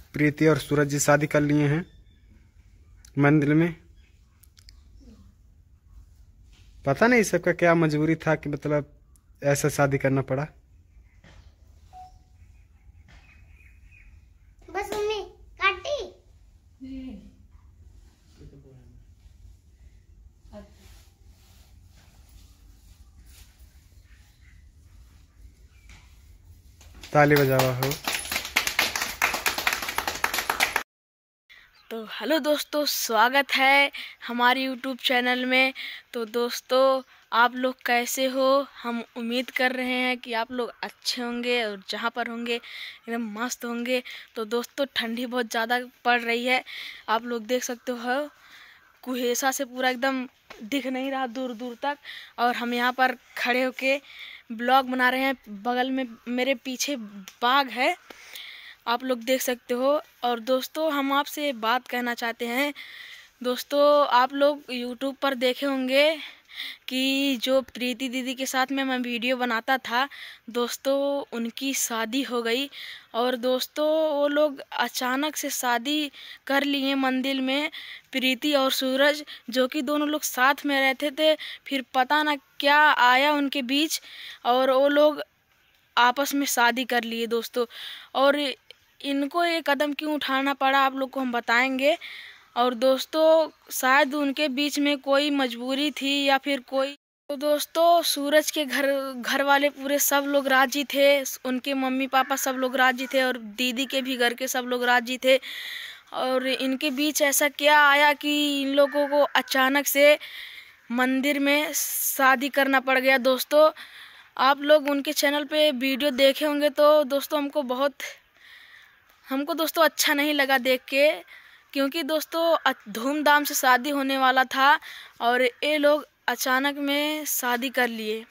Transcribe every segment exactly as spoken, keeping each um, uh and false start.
प्रीति और सूरज जी शादी कर लिए हैं मंदिर में। पता नहीं सबका क्या मजबूरी था कि मतलब ऐसा शादी करना पड़ा। बस मम्मी काटी। ताली बजावा हो। तो हेलो दोस्तों, स्वागत है हमारे यूट्यूब चैनल में। तो दोस्तों, आप लोग कैसे हो? हम उम्मीद कर रहे हैं कि आप लोग अच्छे होंगे और जहाँ पर होंगे एकदम मस्त होंगे। तो दोस्तों, ठंडी बहुत ज़्यादा पड़ रही है। आप लोग देख सकते हो कुहेसा से पूरा एकदम दिख नहीं रहा दूर दूर तक। और हम यहाँ पर खड़े होके ब्लॉग बना रहे हैं। बगल में मेरे पीछे बाग है, आप लोग देख सकते हो। और दोस्तों, हम आपसे बात कहना चाहते हैं। दोस्तों, आप लोग यूट्यूब पर देखे होंगे कि जो प्रीति दीदी के साथ में मैं वीडियो बनाता था, दोस्तों उनकी शादी हो गई। और दोस्तों, वो लोग अचानक से शादी कर लिए मंदिर में, प्रीति और सूरज, जो कि दोनों लोग साथ में रहते थे। फिर पता ना क्या आया उनके बीच और वो लोग आपस में शादी कर लिए दोस्तों। और इनको ये कदम क्यों उठाना पड़ा, आप लोग को हम बताएंगे। और दोस्तों, शायद उनके बीच में कोई मजबूरी थी या फिर कोई। तो दोस्तों, सूरज के घर घर वाले पूरे सब लोग राजी थे, उनके मम्मी पापा सब लोग राजी थे और दीदी के भी घर के सब लोग राजी थे। और इनके बीच ऐसा क्या आया कि इन लोगों को अचानक से मंदिर में शादी करना पड़ गया दोस्तों। आप लोग उनके चैनल पे वीडियो देखे होंगे तो दोस्तों हमको बहुत हमको दोस्तों अच्छा नहीं लगा देख के, क्योंकि दोस्तों धूमधाम से शादी होने वाला था और ये लोग अचानक में शादी कर लिए।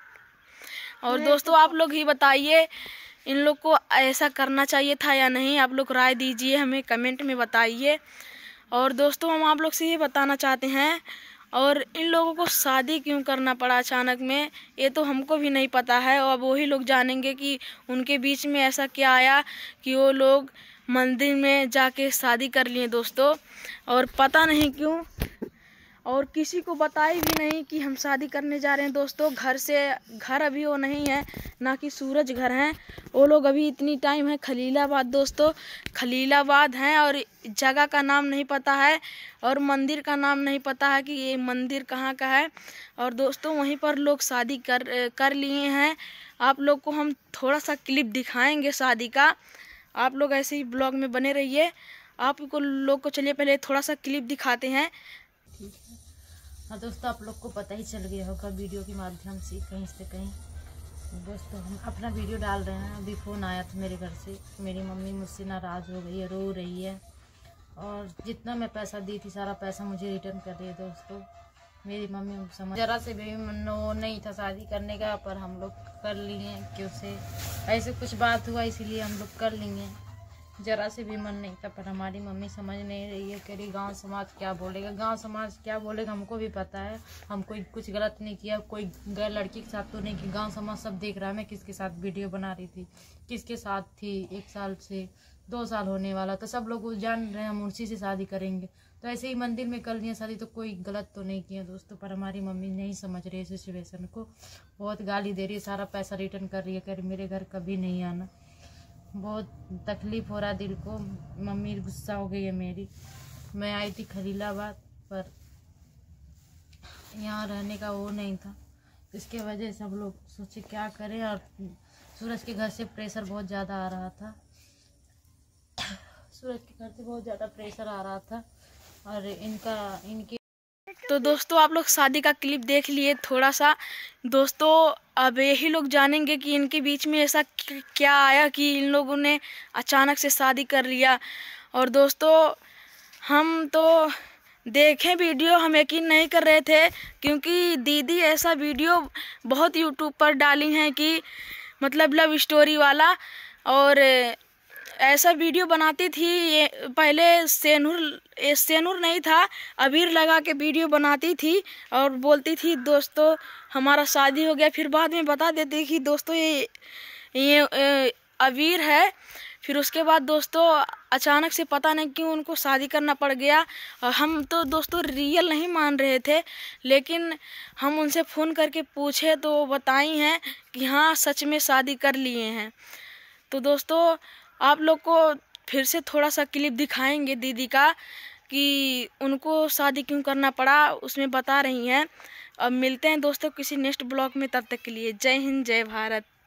और दोस्तों, आप लोग ही बताइए, इन लोग को ऐसा करना चाहिए था या नहीं? आप लोग राय दीजिए, हमें कमेंट में बताइए। और दोस्तों, हम आप लोग से ये बताना चाहते हैं, और इन लोगों को शादी क्यों करना पड़ा अचानक में, ये तो हमको भी नहीं पता है। और अब वही लोग जानेंगे कि उनके बीच में ऐसा क्या आया कि वो लोग मंदिर में जाके शादी कर लिए दोस्तों। और पता नहीं क्यों, और किसी को बताई भी नहीं कि हम शादी करने जा रहे हैं दोस्तों। घर से घर अभी वो नहीं है, ना कि सूरज घर हैं। वो लोग अभी इतनी टाइम है खलीलाबाद दोस्तों, खलीलाबाद हैं। और जगह का नाम नहीं पता है और मंदिर का नाम नहीं पता है कि ये मंदिर कहाँ का है। और दोस्तों, वहीं पर लोग शादी कर कर लिए हैं। आप लोग को हम थोड़ा सा क्लिप दिखाएंगे शादी का, आप लोग ऐसे ही ब्लॉग में बने रहिए। आपको लोग को चलिए पहले थोड़ा सा क्लिप दिखाते हैं। हाँ दोस्तों, आप लोग को पता ही चल गया होगा वीडियो के माध्यम से कहीं से कहीं। दोस्तों, हम अपना वीडियो डाल रहे हैं। अभी फ़ोन आया था मेरे घर से, मेरी मम्मी मुझसे नाराज़ हो गई है, रो रही है। और जितना मैं पैसा दी थी सारा पैसा मुझे रिटर्न कर दिए दोस्तों। मेरी मम्मी समझ जरा से भी वो नहीं था शादी करने का, पर हम लोग कर लिए क्यों से ऐसे कुछ बात हुआ, इसीलिए हम लोग कर लिए। जरा से भी मन नहीं था, पर हमारी मम्मी समझ नहीं रही है। कह रही गाँव समाज क्या बोलेगा, गांव समाज क्या बोलेगा हमको भी पता है। हम कोई कुछ गलत नहीं किया, कोई गैर लड़की के साथ तो नहीं कि गांव समाज सब देख रहा है मैं किसके साथ वीडियो बना रही थी, किसके साथ थी। एक साल से दो साल होने वाला तो सब लोग जान रहे हैं हम उसी से शादी करेंगे। तो ऐसे ही मंदिर में कर लिया शादी, तो कोई गलत तो नहीं किया दोस्तों। पर हमारी मम्मी नहीं समझ रही है सिचुएशन को, बहुत गाली दे रही है, सारा पैसा रिटर्न कर रही है, कह रही मेरे घर कभी नहीं आना। बहुत तकलीफ हो रहा दिल को, मम्मी गुस्सा हो गई है मेरी। मैं आई थी खलीलाबाद, पर यहाँ रहने का वो नहीं था, इसके वजह से हम लोग सोचे क्या करें। और सूरज के घर से प्रेशर बहुत ज़्यादा आ रहा था सूरज के घर से बहुत ज़्यादा प्रेशर आ रहा था और इनका इनके तो दोस्तों, आप लोग शादी का क्लिप देख लिए थोड़ा सा। दोस्तों, अब यही लोग जानेंगे कि इनके बीच में ऐसा क्या आया कि इन लोगों ने अचानक से शादी कर लिया। और दोस्तों, हम तो देखें वीडियो, हम यकीन नहीं कर रहे थे, क्योंकि दीदी ऐसा वीडियो बहुत यूट्यूब पर डाली हैं कि मतलब लव स्टोरी वाला। और ऐसा वीडियो बनाती थी ये पहले, सेनूर सेनूर नहीं था, अबीर लगा के वीडियो बनाती थी और बोलती थी दोस्तों हमारा शादी हो गया। फिर बाद में बता देती कि दोस्तों ये ये अवीर है। फिर उसके बाद दोस्तों अचानक से पता नहीं क्यों उनको शादी करना पड़ गया। और हम तो दोस्तों रियल नहीं मान रहे थे, लेकिन हम उनसे फ़ोन करके पूछे तो वो बताई हैं कि हाँ सच में शादी कर लिए हैं। तो दोस्तों आप लोग को फिर से थोड़ा सा क्लिप दिखाएंगे दीदी का कि उनको शादी क्यों करना पड़ा, उसमें बता रही हैं। अब मिलते हैं दोस्तों किसी नेक्स्ट ब्लॉग में, तब तक के लिए जय हिंद जय भारत।